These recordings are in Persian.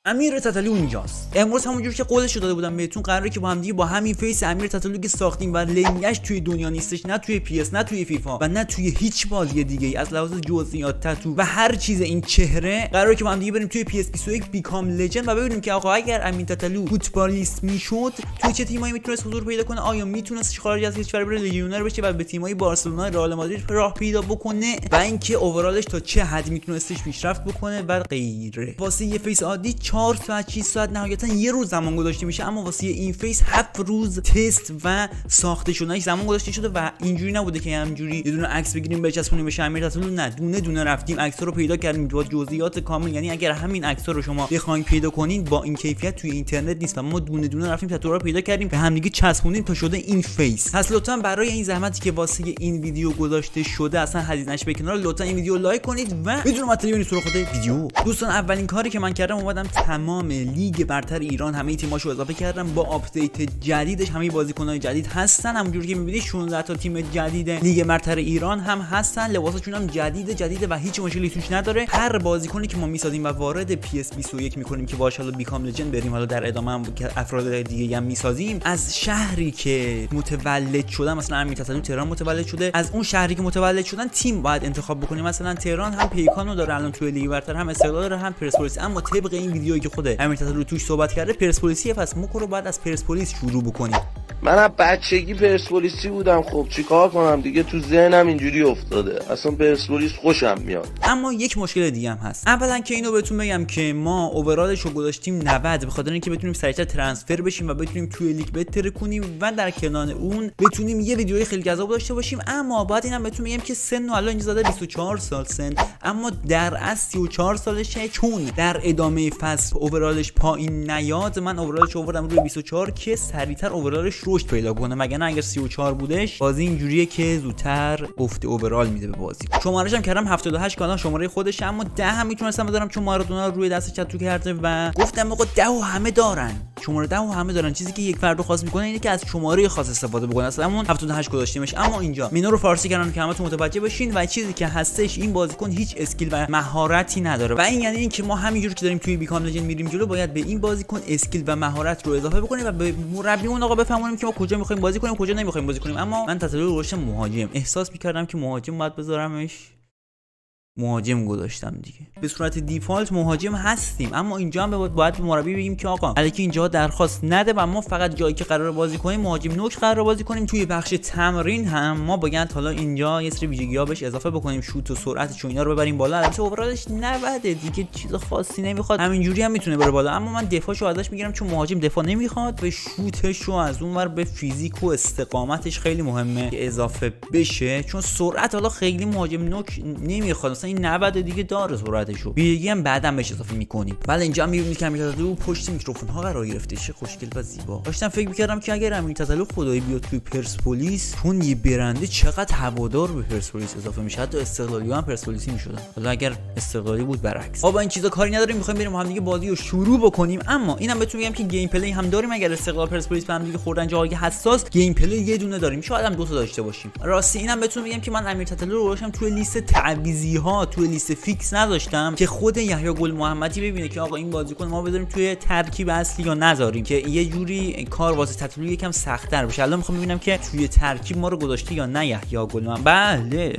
امیر تتلو اینجاست. امروز همونجور که قولش داده بودم بهتون قراره که با هم دیگه با همین فیس امیر تتلو که ساختیم و لنگش توی دنیا نیستش، نه توی پی اس، نه توی فیفا و نه توی هیچ بازی دیگه ای از لحاظ جزئیات، تتو و هر چیز این چهره، قراره که با هم دیگه بریم توی پی اس 21 بیکام لجند و ببینیم که آقا اگر امیر تتلو فوتبالیست میشد توی چه تیمایی میتونست حضور پیدا کنه، آیا میتونست خارج از کشور بره لژیونر بشه و به تیمای بارسلونا، رئال مادرید راه پیدا بکنه و اینکه اوورالش تا چه حد میتونستش پیشرفت بکنه و غیره. واسه یه فیس عادی 4 ساعت 6 ساعت نهایتا یه روز زمان گذاشته میشه، اما واسه این فیس 7 روز تست و ساخته شدنش زمان گذاشته شده و اینجوری نبوده که همینجوری یه دونه عکس بگیریم بچسبونیم به امیر تتلو. نه، دونه دونه رفتیم عکس‌ها رو پیدا کردیم با جزئیات کامل. یعنی اگر همین عکس‌ها رو شما بخواید پیدا کنین با این کیفیت توی اینترنت نیست و ما دونه دونه رفتیم تتو رو پیدا کردیم به همدیگه چسبونیم تا شده این فیس. پس لطفا برای این زحمتی که واسه این ویدیو گذاشته شده اصلا هزینه‌اش به کنار، لطفا این ویدیو لایک کنید و بدون مطلبی برید سراغ خود ویدیو. دوستان اولین کاری که من کردم اومدم تمام لیگ برتر ایران همه تیماشو اضافه کردم با آپدیت جدیدش. همه بازیکن‌های جدید هستن، همونجوری که می‌بینید 16 تا تیم جدید لیگ برتر ایران هم هستن، لباساشون هم جدیده و هیچ مشکلی توش نداره. هر بازیکنی که ما میسازیم و وارد پی اس 21 می‌کنیم که باشه حالا بیکام لجند بریم، حالا در ادامه هم که افراد دیگه هم میسازیم، از شهری که متولد شدن، مثلا امیر تتلو تهران متولد شده، از اون شهری که متولد شدن تیم باید انتخاب بکنیم. مثلا تهران هم پیکانو داره الان توی لیگ برتر، هم استقلال داره، هم پرسپولیس. اما طبق این ویدیویی که خود امیر تتلو توش صحبت کرده پرسپولیسیه، پس موکو رو باید از پرسپولیس شروع بکنیم. من از بچگی پرسپولیسی بودم، خب چیکار کنم دیگه، تو ذهنم اینجوری افتاده، اصلا پرسپولیس خوشم میاد. اما یک مشکل دیگه هم هست. اولا که اینو بهتون بگم که ما اوورالش رو گذاشتیم 90 به خاطر اینکه بتونیم سریعتر ترانسفر بشیم و بتونیم توی لیگ بهتر کنیم و در کنار اون بتونیم یه ویدیوی خیلی جذاب داشته باشیم. اما باید اینم بهتون بگم که سن الان اینجا زده 24 سال سن، اما در اصل 34 سالشه، چون در ادامه فصل اوورالش پایین نیاد. من اوورالش آوردم روی 24 که سریعتر اوورالش رشد پیدا کنه، مگر نه اگر 34 بودش بازی اینجوریه که زودتر افت اوورال میده به بازی. شماره‌اش هم کردم 78 کانال شماره خودشه، اما 10 هم میتونستم بذارم چون مارادونا روی دستش تتو کرده و گفتم آقا 10 و همه دارن، شماره 10 و همه دارن. چیزی که یک فرد خاص میکنه اینه که از شماره خاص استفاده بکنه. اصلا همون 78 گذاشتیمش. اما اینجا مینو رو فارسی کردن که همتون متوجه بشین و چیزی که هستش این بازیکن هیچ اسکیل و مهارتی نداره و این یعنی اینکه ما همینجوری که داریم توی بیکام لجند میریم جلو باید به این بازیکن اسکیل و مهارت رو اضافه بکنیم و به مربیمون آقا بفهمونیم که ما کجا میخوایم بازی کنیم کجا نمیخوایم بازی کنیم. اما من تتلو رو گذاشتم مهاجم، احساس میکردم که مهاجم باید بذارمش، مهاجم گذاشتم دیگه. به صورت دیفالت مهاجم هستیم، اما اینجا هم باید به مربی بگیم که آقا الکی اینجا درخواست نده و ما فقط جایی که قرار بازی کنیم مهاجم نوک قرار بازی کنیم. توی بخش تمرین هم ما باید حالا اینجا یه سری ویژگی‌ها بهش اضافه بکنیم، شوت و سرعتش و اینا رو ببریم بالا. البته اوورالش 90 دیگه چیز خاصی نمیخواد، همینجوری هم میتونه بره بالا. اما من دفاعشو ازش میگیرم چون مهاجم دفاع نمیخواد، به شوتش و از اونور به فیزیک و استقامتش خیلی مهمه که اضافه بشه، چون سرعت حالا خیلی مهاجم نوک نمیخواد. این 90 دیگه داره سرعتشو، ویژگی هم بعداً بهش اضافه میکنیم. ولی اینجا میبینید که امیر تتلو پشت میکروفون ها قرار گرفته، چه خوشگل و زیبا. داشتم فکر میکردم که اگر امیر تتلو خدایی بیاد توی پرسپولیس، چون یه برنده چقدر هوادار به پرسپولیس اضافه میشه، حتی استقلالی هم پرسپولیسی میشدن. حالا اگر استقلالی بود برعکس. با این چیزا کاری نداریم، میخوایم بریم هم دیگه بازی رو شروع بکنیم. اما اینم بهتون میگم که گیم پلی هم داریم. اگر استقلال پرسپولیس به هم دیگه خوردن جاهای حساس، گیم پلی یه دونه داریم، شاید هم دو تا داشته باشیم. راستی اینم بهتون میگم که من امیر تتلو رو گذاشتم توی لیست تعویضی ها، توی لیست فیکس نذاشتم که خود یحیی گل محمدی ببینه که آقا این بازیکن ما بذاریم توی ترکیب اصلی یا نذاریم، که یه جوری کار واسه تتلو یکم سخت‌تر بشه. الان میخوام ببینم که توی ترکیب ما رو گذاشته یا نه یحیی گل محمد. بله،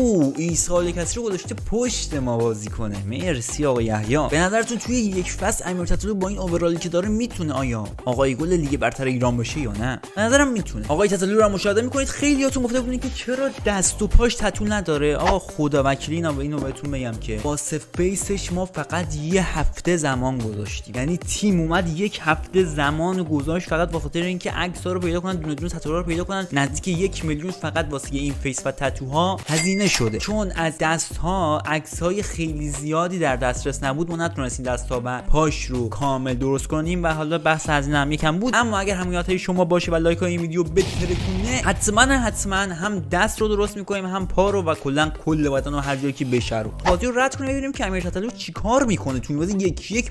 عیسی کسری رو گذاشته پشت ما بازی کنه. مرسی آقا یحیی. به نظرتون توی یک فصل امیر تتلو با این اوورالی که داره میتونه آیا آقای گل لیگ برتر ایران بشه یا نه؟ به نظرم میتونه. آقای تتلو رو مشاهده میکنید، خیلیاتون گفته بودین که چرا دست و پاش تتو نداره. آقا خدا وکیلی اینو بهتون بگم که با سفیسش ما فقط یه هفته زمان گذاشتیم. یعنی تیم اومد یک هفته زمان گذاشت فقط به خاطر اینکه عکس‌ها رو پیدا کنن، دونه دونه تتوها رو پیدا کنن. نزدیک 1 میلیون فقط واسه این فیس و تتوها هزینه شده، چون از دست‌ها عکس‌های خیلی زیادی در دسترس نبود. ما نتونستیم دست‌ها و پاش رو کامل درست کنیم و حالا بحث هزینه هم یکم بود. اما اگر حمایت شما باشه و لایک این ویدیو بترکونه، حتما هم دست رو درست می‌کنیم، هم پا رو و کل بدن و هر جایی که بشه رو. بازی رو رد کنیم ببینیم که امیر تتلو چیکار میکنه تو این بازی. یک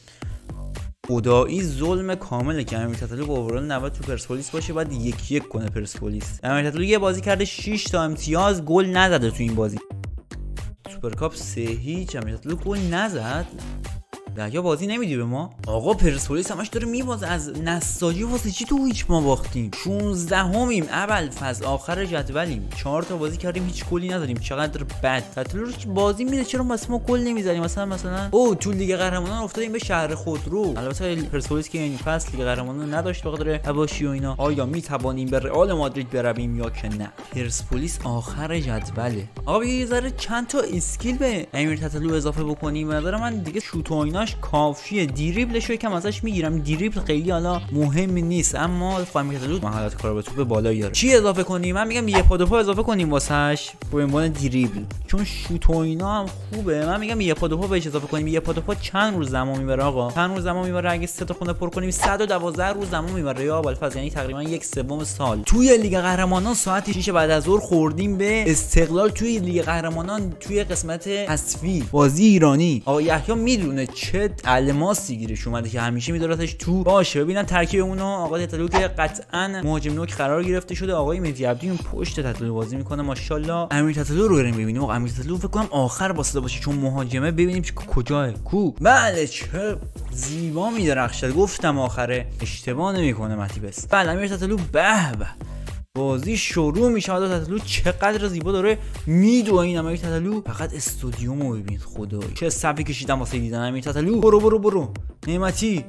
خدایی ظلم کامله که امیر تتلو با اوورال 90 تو پرسپولیس باشه بعد 1-1 کنه پرسپولیس. امیر تتلو یه بازی کرده 6 تا امتیاز، گل نزده تو این بازی. سوپرکاپ 3-0 امیر تتلو گل نزد. یا بازی نمیدی به ما؟ آقا پرسپولیس همش داره میبازه، از نساجی واسه چی تو هیچ ما باختیم؟ 16میم اول فاز آخر جدولیم، 4 تا بازی کردیم هیچ گلی نداریم. چقدر بد. تتلو بازی میره چرا واسه ما گل نمیزنیم؟ مثلا او تو لیگ قهرمانان افتادیم به شهر خودرو. البته پرسپولیس که این فصل لیگ قهرمانان نداشت بخاطر حواشی و اینا. آیا میتوانیم به رئال مادرید برویم یا که نه؟ پرسپولیس آخر جدوله. آقا یه ذره چند تا اسکیل به امیر تتلو اضافه بکنیم. به نظر من دیگه شوت و ایناش کافیه. دریبلش رو یکم ازش میگیرم. دریبل خیلی حالا مهم نیست، اما امیر تتلو مهارت کار به توپ بالا داره. چی اضافه کنیم؟ من میگم یه پا اضافه کنیم واسش به عنوان دریبل، چون شوت و اینا هم خوبه. من میگم یه پا بهش اضافه کنیم. یه پا چند روز زمان میبره آقا؟ چند روز زمان میبره؟ اگه 3 تا خونه پر کنیم 112 روز زمان میبره یا ابوالفضل، یعنی تقریبا 1/3 سال. توی لیگ قهرمانان ساعت 6 بعد از ظهر خوردیم به استقلال توی لیگ قهرمانان توی قسمت حذفی بازی ایرانی. آقا یحیی میدونه چه الماسی گیرش اومده که همیشه میذارتش تو. باشه ببینم ترکیب اونو. آقا تتلو که قطعا مهاجم نوک قرار گرفته شده. آقای مهدی عبدی اون پشت تتلو بازی میکنه ماشاءالله. امیر تتلو رو بریم ببینیم. آقا امیر تتلو فکر کنم آخر واسطه باشه چون مهاجمه. ببینیم کجاه کو. بله چه زیبا میدرخشه. گفتم آخره اشتباه نمیکنه مهدی بس. بله امیر تتلو به بازی شروع میشه. حالا تتلو چقدر زیبا داره میدوه. این امیر تتلو فقط استودیومو ببین خدای چه صفی کشیدم واسه دیدن امیر تتلو. برو نعمتی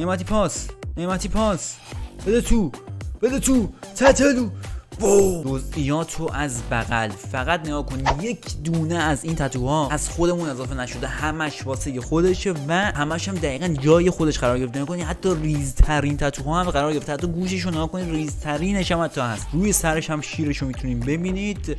پاس بده تو تتلو. جزئیاتو از بغل فقط نگاه کن. یک دونه از این تتوها از خودمون اضافه نشده، همش واسه خودشه و همش هم دقیقاً جای خودش قرار گرفته. نگاه کنید حتی ریزترین تتوها هم قرار گرفته، حتی گوششو نگاه کنید ریزترینش هم حتی هست. روی سرش هم شیرشو میتونیم ببینید.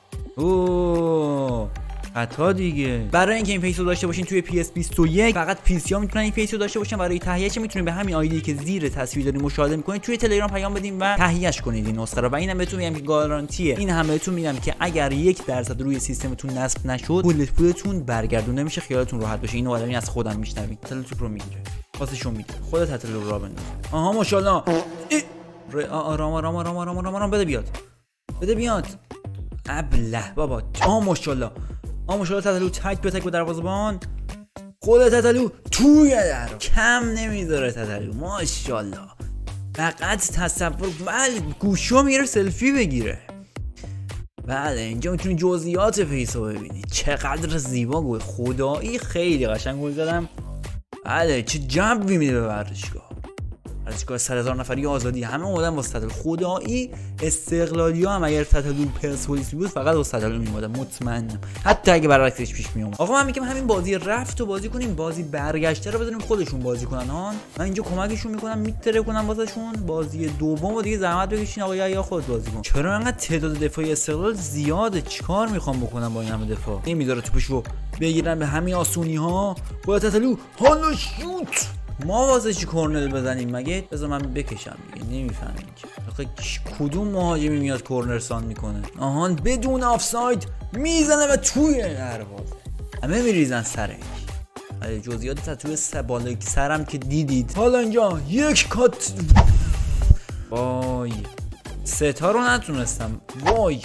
اوه خطا دیگه. برای اینکه این فیسو داشته باشین توی PS21 فقط PC ها میتونن این فیسو داشته باشن. برای تهیهش میتونید به همین آیدی که زیر تصویر دارین مشاهده میکنید توی تلگرام پیام بدین و تهیهش کنید این نسخه رو. و اینم بهتون میگم که گارانتیه. این هم بهتون میگم که اگر 1% روی سیستمتون نصب نشد پولتون برگردون نمیشه. خیالتون راحت باشه. اینو آدمی از خودم میشنوید. تتلو توپ رو میگیره پاسشو میده. خودت تتلو رو بنداز. آها ماشاءالله. آرام بده بیاد. ابله بابا. ماشاءالله تتلو تک به تک به دروازه‌بان. خود تتلو توی در کم نمیذاره. تتلو ماشاءالله فقط تصور. بله گوشو میگیره سلفی بگیره. بله اینجا میتونی جزئیات فیسو ببینید چقدر زیبا گل. خدایی خیلی قشنگ گل زدم. بله چه جوی میده به ورزشگاه 100,000 نفری آزادی. همه اومدن واسه تتلو. خدایی استقلالیا هم اگر تتلو پرسپولیس بود فقط واسه تتلو میومدن مطمئنم، حتی اگه برعکسش پیش میومد. آقا من میگم همین بازی رفت و بازی کنیم، بازی برگشته رو بذاریم خودشون بازی کنن. من اینجا کمکشون میکنم میتره کنم واسهشون. بازی دومو دیگه زحمت بکشین آقا یا خود بازی کن. چرا انقدر تعداد دفاعی استقلال زیاده؟ چیکار میخوام بکنم با این همه دفاع؟ نمیذاره توپشو بگیرن به همین آسونی ها. خود تتلو حالا شوت. ما واسه چی کورنر بزنیم مگه؟ بذار من بکشم دیگه. نمیفهمین که آخه کدوم مهاجمی میاد کورنر سان میکنه. آهان بدون آفساید میزنه و توی دروازه همه میریزن سرش. جزئیات تتو بالای سرم که دیدید. حالا اینجا یک کات. وای 3 تا رو نتونستم. وای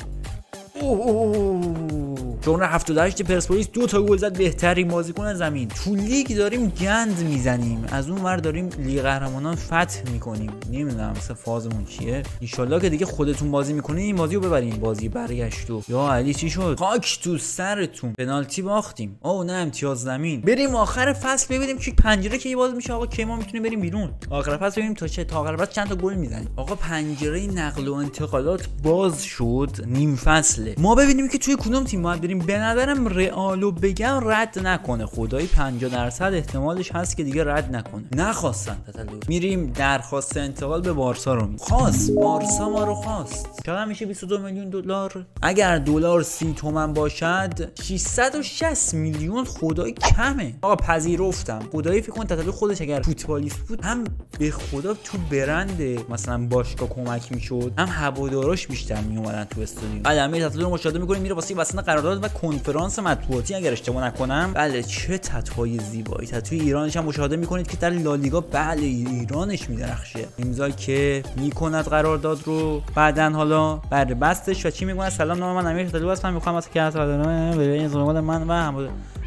جمهور 78 پرسپولیس 2 تا گل زد. بهترین بازیکن زمین. تو لیگ داریم گند میزنیم، از اون ور داریم لیگ قهرمانان فتح میکنیم. نمیدونم مثلا فازمون چیه. ان شاءالله که دیگه خودتون بازی میکنین این بازیو ببرین. بازی برگشتو یا علی چی شد؟ خاک تو سرتون. پنالتی باختیم. نه امتیاز زمین. بریم آخر فصل ببینیم که پنجره کی باز میشه. آقا کی ما میتونیم بریم بیرون آخر فصل ببینیم تا آخر فصل چند تا گل میزنیم. آقا پنجره نقل و انتقالات باز شد نیم فصله. ما ببینیم که توی کدوم تیم باید بریم. به نظرم رئالو بگم رد نکنه. خدایی 50% احتمالش هست که دیگه رد نکنه. نخواستن تتلو. میریم درخواست انتقال به بارسا رو خواست. بارسا ما رو خواست. چقدر میشه 22 میلیون دلار؟ اگر دلار 30 تومن باشد 660 میلیون. خدایی کمه. آقا پذیرفتم. خدایی فکر کن تتلو خودش اگر فوتبالیست بود هم به خدا تو برند مثلا باشگاه کمک میشد، هم هواداراش بیشتر میومدن تو استادیوم. علامه تتلو رو مشاهده میکنیم میره واسه بسنده قرارداد و کنفرانس مطبوعاتی اگر اشتباه نکنم. بله چه تتوهای زیبایی. تتوی ایرانش هم مشاهده میکنید که در لالیگا بله ایرانش میدرخشه. امضا که میکند قرارداد رو بعدن حالا بعد بستش و چی میگه. سلام نام من امیر تتلو هستم. میخوام واسه که از من و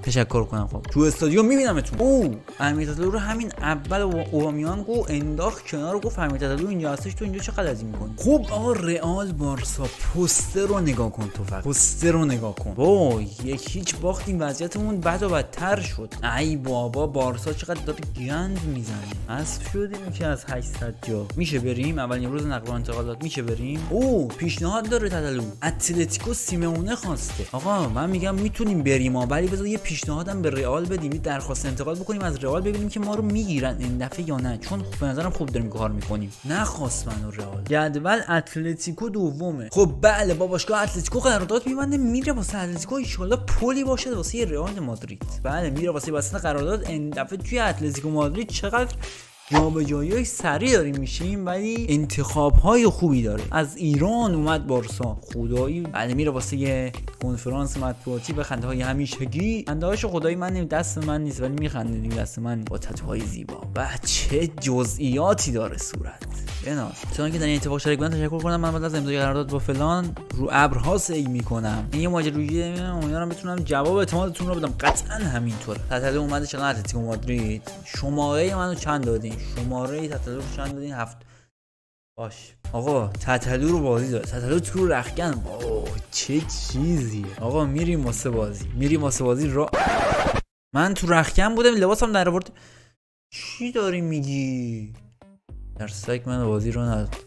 تشکر کنم. خب تو استادیوم میبینمتون. او امیر تتلو رو همین اول اوبامیانگو انداخت کنار و گفت امیر تتلو اینجا هستش، تو اینجا چه غلطی میکنی؟ خب آقا رئال بارسا پوستر رو نگاه کن، تو فقط پوستر رو نگاه کن. وای هیچ باختیم، وضعیتمون بد و بدتر شد. ای بابا بارسا چقدر داره گند میزنه. حذف شدیم که از 800 جا. میشه بریم اولین روز نقل و انتقالات، میشه بریم. او پیشنهاد داره تتلو، اتلتیکو سیمونه خواسته. آقا من میگم میتونیم بریم، ولی بذار یه پیشنهادم به رئال بدیم، یه درخواست انتقال بکنیم از رئال، ببینیم که ما رو میگیرن این دفعه یا نه، چون به نظرم خوب داریم کار میکنیم. نخواست منو رئال. جدول اتلتیکو دومه. خب بله با باشگاه اتلتیکو قرارداد میبنده، میره واسه اتلتیکو ان شاءالله پلی باشه واسه رئال مادرید. بله میره واسه بسته قرارداد. این دفعه توی اتلتیکو مادرید چقدر جابجایی سریع داریم میشیم، ولی انتخاب‌های خوبی داره. از ایران اومد بارسا، خدایی بله میره واسه یه کنفرانس مطبوعاتی به خنده های همیشگی. خنده‌هاش خدایی من دست من نیست ولی میخنده دیگه، دست من با تتوهای زیبا و چه جزئیاتی داره صورت. بناس چون که در این اتفاق شریک بودن تشکر کنم. من بعد از امضای قرارداد با فلان رو ابرها سعی میکنم. این یه ماجراجویی، امیدوارم بتونم جواب اعتمادتون رو بدم. قطعا همینطوره. تتلو اومده چقدر اتلتیکو مادرید شماره منو چند دادین؟ شماره تتلو رو چند دادین؟ 7. باش آقا تتلو رو بازی داره. تتلو تو رختکن. اوه چه چیزیه آقا. میریم واسه بازی را. من تو رختکن بودم لباسم در آورد. چی داری میگی؟ در سگ من بازی رو نداد.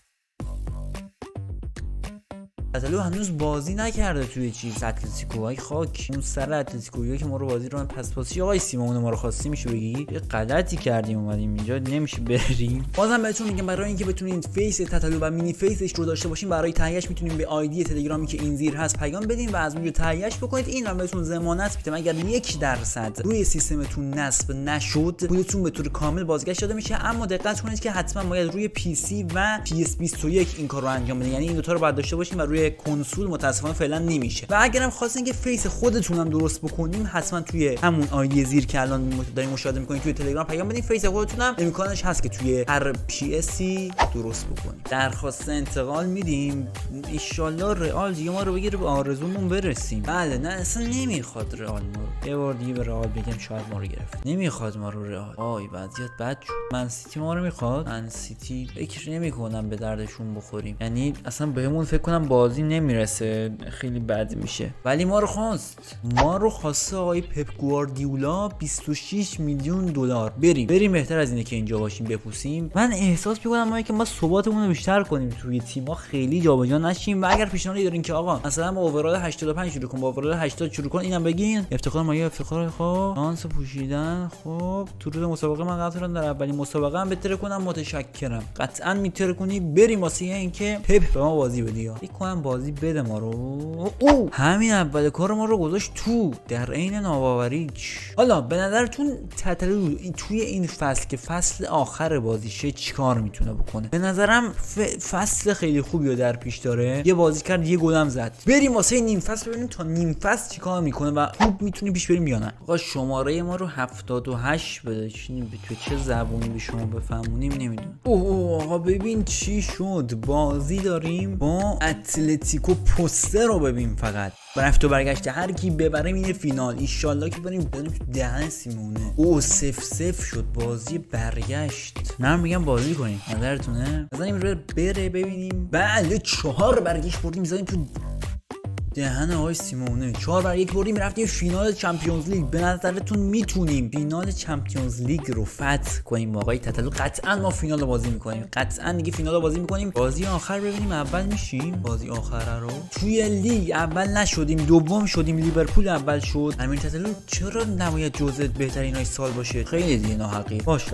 تتلو هنوز بازی نکرده توی چیز اتلتیکو. ای خاک اون سر اتلتیکویی که ما رو بازی رو پاسی آقای سیمون ما رو خواستی. میشه بگی یه غلطی کردیم اومدیم اینجا، نمیشه بریم. بازم بهتون میگم برای اینکه بتونید فیس تتلو و مینی فیسش رو داشته باشین، برای تهیهش میتونین به آیدی تلگرامی که این زیر هست پیام بدین و از اونجا تهیهش بکنید. این هم بهتون ضمانت میده اگر 1% روی سیستمتون نصب نشد پولتون به طور کامل بازگشت داده میشه. اما دقت کنید که حتما باید روی پی سی و PS21 این کارو انجام بدین، یعنی این دو تا رو باید داشته باشین و روی کنسول متاسفانه فعلا نمیشه. و اگرم خواستین که فیس خودتون هم درست بکنیم، حتما توی همون آیدی زیر که الان دارین مشاهده میکنین توی تلگرام پیام بدین. فیس خودتون هم امکانش هست که توی هر PS درست بکنید. درخواست انتقال میدیم ان شاءالله رئال دیگه ما رو بگیره به آرزومون برسیم. بله نه اصلا نمیخواد رئال ما. یه بار دیگه به رئال بگم شاید ما رو گرفت. نمیخواد ما رو رئال. وای وضعیت بد شد. من سیتی ما رو میخواد. من سیتی فکر نمیکنم به دردشون بخوریم، یعنی اصلا بهمون فکر کنم بازی نمیرسه، خیلی بد میشه. ولی ما رو خواسته آقای پپ گواردیولا 26 میلیون دلار. بریم بهتر از اینه که اینجا باشیم بپوسیم. من احساس میکنم ما که ما ثباتمون رو بیشتر کنیم توی تیم‌ها، خیلی جابجا نشیم. و اگر پیشنهادی دارین که آقا مثلا با اوورال 85 شروع کن، با اوورال 80 شروع کن، اینم بگین. افتخار ما یه افتخار. خب شانس پوشیدن. خب تو روز مسابقه من قطعا در اولین مسابقه هم بهتره کنم. متشکرم. قطعا میتره کنی. بریم واسه اینکه پپ به ما بازی بده. فکر کنم بازی بده ما رو. او همین اول کار ما رو گذاشت تو در عین ناباوری. حالا به نظرتون تتلو توی این فصل که فصل آخر بازیشه چیکار میتونه بکنه؟ به نظرم فصل خیلی خوبی رو در پیش داره. یه بازی کرد، یه گلم زد. بریم واسه نیم فصل ببینیم تا نیم فصل چیکار میکنه و خوب میتونیم پیش بریم یا نه. آقا شماره ما رو 78 بده. تو چه زبونی به شما بفهمونیم نمیدونم. اوه آقا ببین چی شد. بازی داریم با اتلتیکو. پوستر رو ببین فقط. رفت و برگشته. هر کی ببره میره فینال. ان شاءالله که بریم دهن سیمونه. او 0-0 شد بازی برگشت. من میگم بازی کنیم. نظرتونه؟ بزنیم بره ببینیم. بله 4 برگشت بردیم میذاریم تو دهن آقای سیمونه. 4-1 بردیم رفتیم فینال چمپیونز لیگ. به نظرتون میتونیم فینال چمپیونز لیگ رو فتح کنیم آقای تتلو؟ قطعا ما فینال بازی میکنیم. قطعا دیگه فینال بازی میکنیم. بازی آخر ببینیم اول میشیم. بازی آخر رو توی لیگ اول نشدیم، دوم شدیم. لیورپول اول شد. امیر تتلو چرا نباید جزء بهترینای سال باشه؟ خیلی دیگه ناحقی باشه.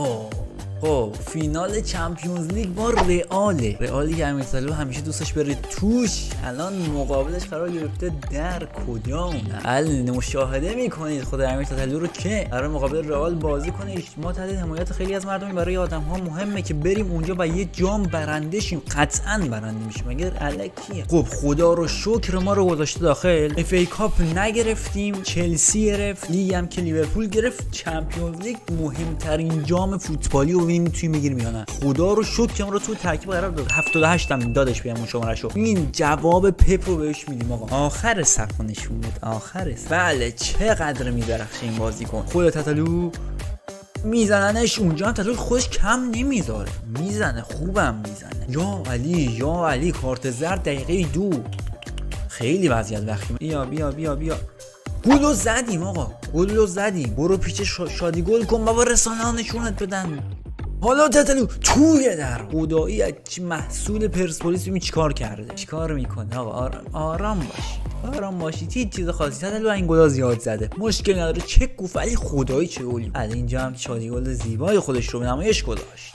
خب فینال چمپیونز لیگ با رئالی که امیر تتلو همیشه دوستش بره توش، الان مقابلش قرار گرفته در کجا اونه؟ مشاهده میکنید خود امیر تتلو رو که قرار مقابل رئال بازی کنه. ما تحت حمایت خیلی از مردم برای آدم ها مهمه که بریم اونجا و یه جام برنده شیم. قطعا برنده میشیم مگر الکیه. خب خدا رو شکر ما رو گذاشته داخل. اف ای کاپ نگرفتیم، چلسی گرفت، لیگ هم که لیورپول گرفت. چمپیونز لیگ مهمترین جام فوتبالی و ببینیم میتونیم بگیریم یا نه. خدا رو شکر که ما رو تو ترکیب قرار داد. 78 هم دادش بهمون شمارهشو. این جواب پپ رو بهش میدیم آقا. آخر صف نشون بده. آخر صف. بله چقدر میدرخشه این بازیکن. خود تتلو میزننش اونجا هم تتلو خودش کم نمیذاره. میزنه خوبم میزنه. یا علی کارت زرد دقیقه 2. خیلی وضعیت وقتی. بیا گلو زدیم آقا. گلو زدیم. برو پیچ شادی گل کن بابا، رسانه‌ها نشونت بدن. حالا تتلو توی در خدایی محصول پرسپولیس ببین چیکار کرده. چیکار میکنه آقا. آرام باشی. هیچ چیز خاصی. تتلو این گلا زیاد زده. مشکل نداره. چه گفت ولی خدایی چه گلی. الان اینجا هم شادی گل زیبای خودش رو به نمایش گذاشت.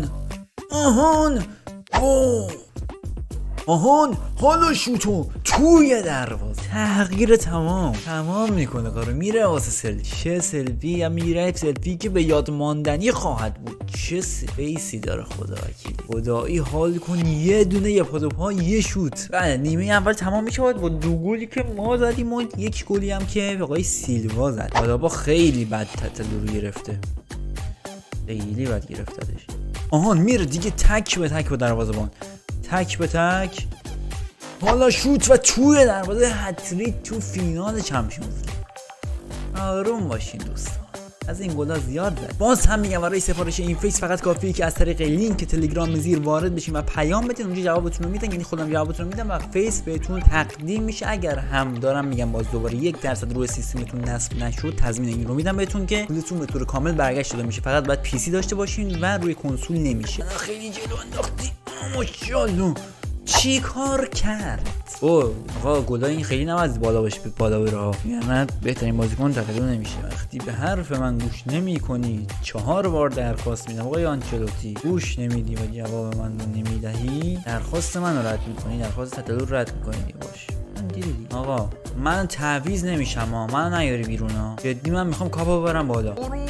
آهان حالا شوتو توی دروازه. تغییر تمام میکنه کارو. میره واسه سلفی. چه سلفی یا میره سلفی که به یاد ماندنی خواهد بود. چه سپیسی داره خدا وکیلی. خدایی حال کن. یه دونه یه پا یه شوت. بله نیمه اول تمام میشه با 2 گلی که ما زدیم و 1 گلی هم که آقای سیلوا زد. حالا با خیلی بد تتلو رو گرفته. خیلی بد گرفتدش. آهان میره دیگه تک به تک با دروازه‌بان. تک به تک. حالا شوت و توی دروازه. هتریک تو فینال چمپیونز لیگ. آروم باشین دوستان. از این گلا زیاد زد. باز هم میگم برای سفارش این فیس فقط کافیه که از طریق لینک تلگرام زیر وارد بشین و پیام بدین. اونجا جوابتون رو میدن. یعنی خودم جوابتون رو میدم و فیس بهتون تقدیم میشه. اگر هم دارم میگم باز دوباره 1% روی سیستمتون نصب نشد تضمین این رو میدم بهتون که پولتون به طور کامل برگشت داده میشه. فقط باید پی سی داشته باشین و روی کنسول نمیشه. خیلی جلو انداختی. ماشاءالله چی کار کرد؟ آقا گلای این خیلی نباید بالا باشه بالا بره. یعنی بهترین بازیکن تقریبا نمیشه. وقتی به حرف من گوش نمی‌کنی 4 بار درخواست میدم آقای آنچلوتی گوش نمیدی و جواب من رو نمیدهی، درخواست من رو رد می‌کنی، درخواست تتلو رو رد می‌کنی. باش من دیدی آقا من تعویض نمیشم من نیاری بیرون ها. جدی من میخوام کاپو ببرم بالا.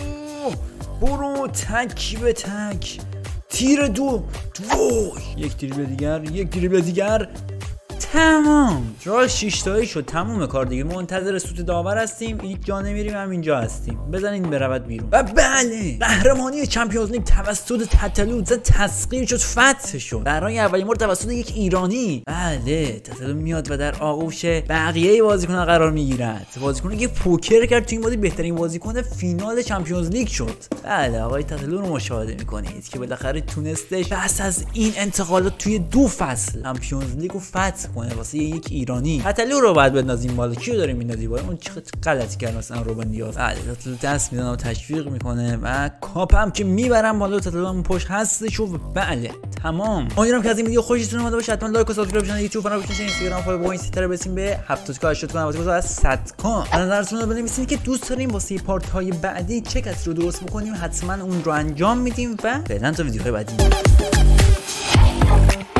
برو تک به تک. تیر 2 یک دریبل دیگر تمام. راه 6 تایی شد. تموم کار دیگه. منتظر سوت داور هستیم. هیچ جا نمیریم. همینجا هستیم. بزنین برود بیرون. و بله قهرمانی چمپیونز لیگ توسط تتلو تسخیر شد. فتح شد برای اولین بار توسط یک ایرانی. بله تتلو میاد و در آغوش بقیه بازیکن‌ها قرار میگیرد. بازیکنی که پوکر کرد تو این بازی بهترین بازیکن فینال چمپیونز لیگ شد. بله آقای تتلو رو مشاهده میکنید که بالاخره تونستش پس از این انتقالات توی 2 فصل چمپیونز لیگ رو فتح کنه واسه یک ایرانی. تتلو رو بعد بندازیم بالا. کیو داریم میندازیم بالا؟ اون چه غلطی کرد مثلا روبن دیاز. بله تتلو دست میزنه و تشویق میکنه و کاپ هم که میبرم بالا. تتلو هم پشت هستش و بله تمام. امیدوارم که از این ویدیو خوشتون اومده باشه. حتما لایک و سابسکرایب کنید. یوتیوب کانال بشین، اینستاگرام فالو بکنید. ستاره برسیم به 70k 80k از 100k. نظرتون رو بنویسید که دوست داریم واسه پارت های بعدی چه کسی رو درست بکنیم. حتما اون رو انجام میدیم و فعلا تا ویدیوهای بعدی.